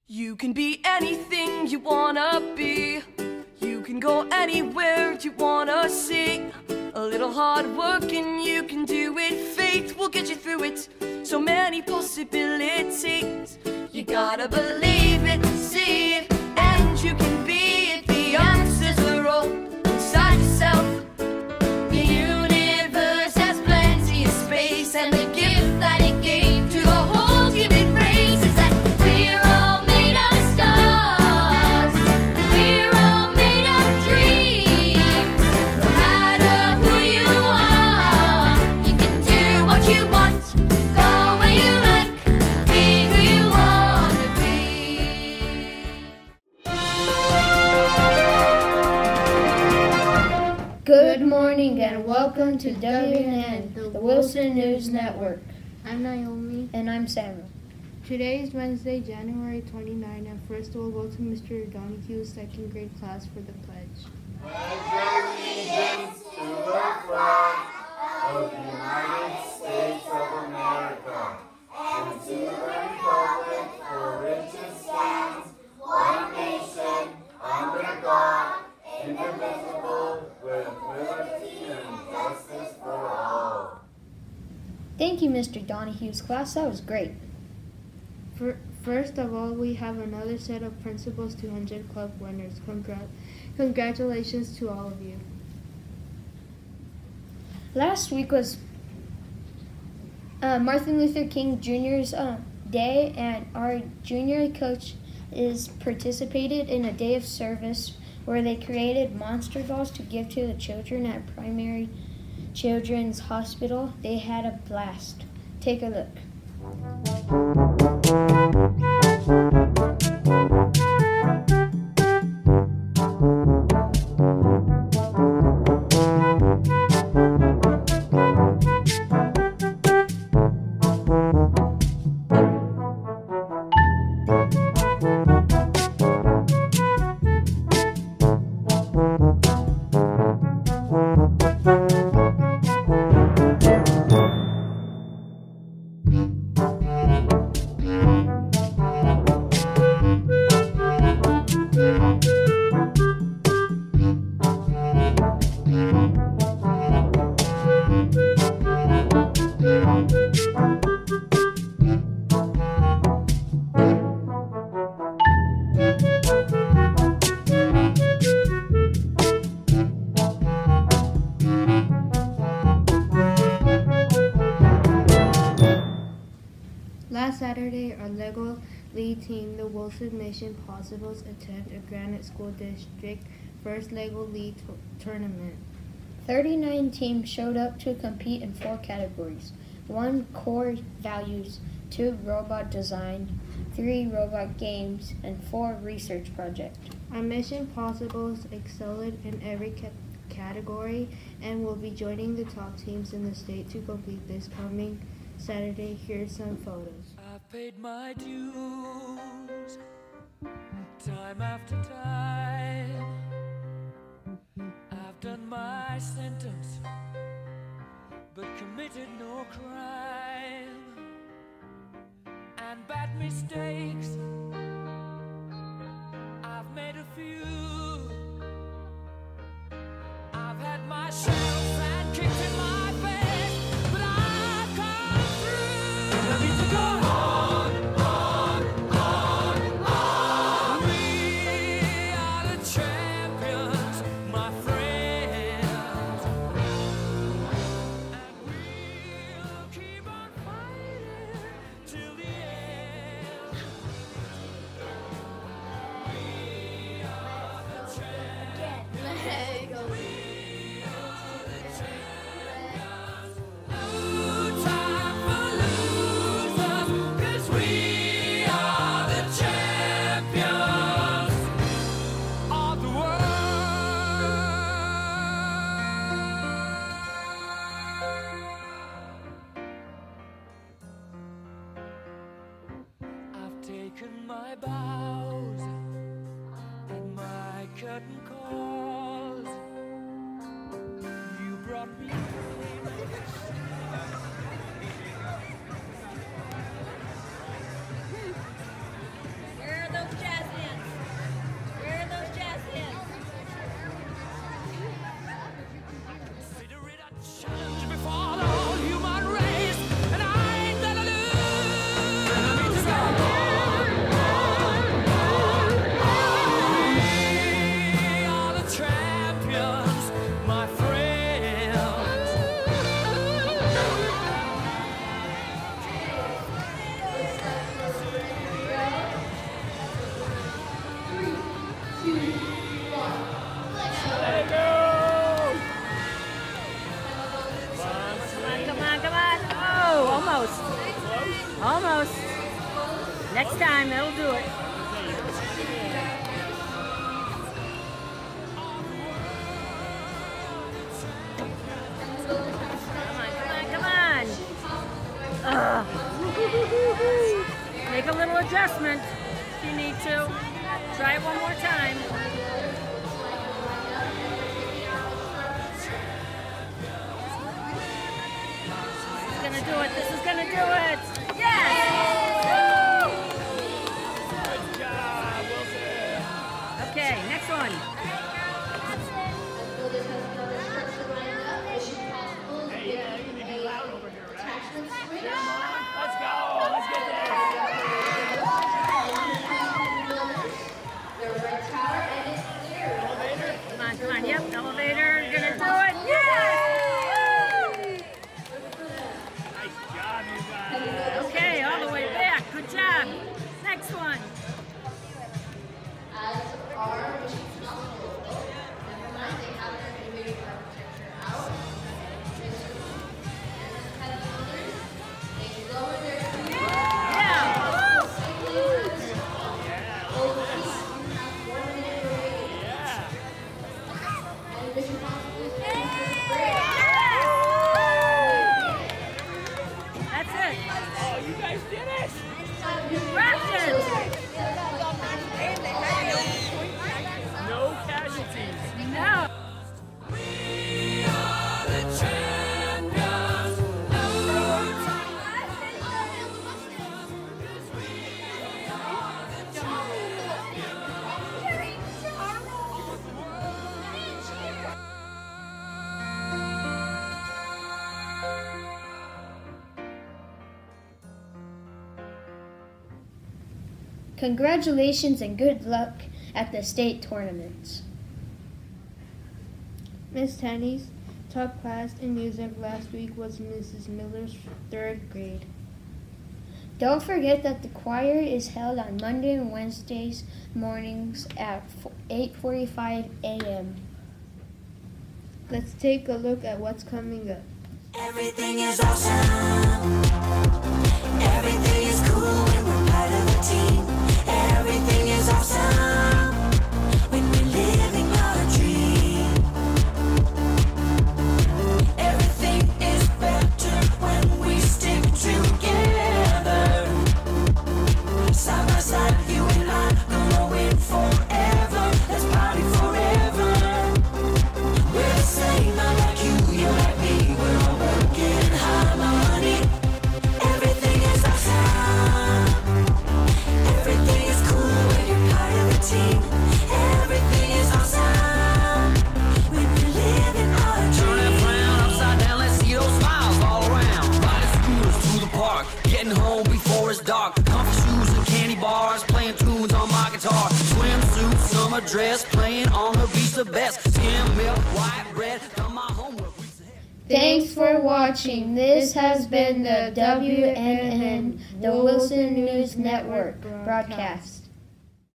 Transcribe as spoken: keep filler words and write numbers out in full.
You can be anything you wanna be. You can go anywhere you wanna see. A little hard work and you can do it. Faith will get you through it. So many possibilities. You gotta believe it, see it, and you can be it. The answers are all inside yourself. The universe has plenty of space, and the gift that it gave to the whole human race is that we're all made of stars. We're all made of dreams. No matter who you are, you can do what you want, go where you like, be who you wanna be. Good morning and welcome to W N N, the Wilson News Network. I'm Naomi. And I'm Samuel. Today is Wednesday, January twenty-ninth, and first we'll go to Mister Donohue's second grade class for the pledge. Pledge allegiance to the flag of the United States of America and to the republic for which it stands, one nation, under God, indivisible, with liberty and justice for all. Thank you, Mister Donohue's class. That was great. For, first of all, we have another set of Principals two hundred Club winners. Congra- congratulations to all of you. Last week was uh, Martin Luther King Junior's uh, day, and our junior coach is participated in a day of service where they created monster dolls to give to the children at Primary Children's Hospital. They had a blast. Take a look. Last Saturday, our Lego League team, the Wilson Mission Possibles, attended a Granite School District First Lego League t- tournament. thirty-nine teams showed up to compete in four categories. One, core values, two, robot design, three, robot games, and four, research project. Our Mission Possibles excelled in every ca- category and will be joining the top teams in the state to compete this coming Saturday. Here's some photos. I've paid my dues time after time. I've done my sentence but committed no crime. And bad mistakes, I've made a few. I've had my shells and kicked in my face, but I've come through. And I need to go on, on, on, on. We are the champions, my friends. And we'll keep on fighting till the end. We are the champions. We are the champions. No time for losers, 'cause we are the champions of the world. I've taken my bows and my curtain calls. You brought me Where are the adjustment if you need to. Try it one more time. This is gonna do it. This is gonna do it. Yes! Good job, Wilson. Okay, next one. Hey, yeah, you're gonna be loud over here, right? Come on, let's go. Let's get this. Come on, come on. Yep, elevator. You're gonna do it. Yes! Nice job, you guys. Okay, all the way back. Good job. Next one. That's it. Oh, you guys did it. Practice. No casualties. No. We are the champions. Congratulations and good luck at the state tournaments. Miss Tanny's top class in music last week was Missus Miller's third grade. Don't forget that the choir is held on Monday and Wednesdays mornings at eight forty-five a m Let's take a look at what's coming up. Everything is awesome. Everything is cool when we're part of a team. Everything is awesome when we're living our dream. Everything is better when we stick together. Side by side, you and I gonna win forever. Let's party forever. We're the same, I like you, you like me. We're all working in harmony. Everything is awesome. Everything is cool when you're part of a team. Everything is awesome when we're living our dream. Turn that frown upside down, let's see those smiles all around. Riding scooters through the park, getting home before it's dark. Comfy shoes and candy bars, playing tunes on my guitar. Swimsuit, summer dress, playing on the beach the best. Skim milk, white bread, done my homework weeks ahead. Thanks for watching. This has been the W N N, the Wilson News Network broadcast.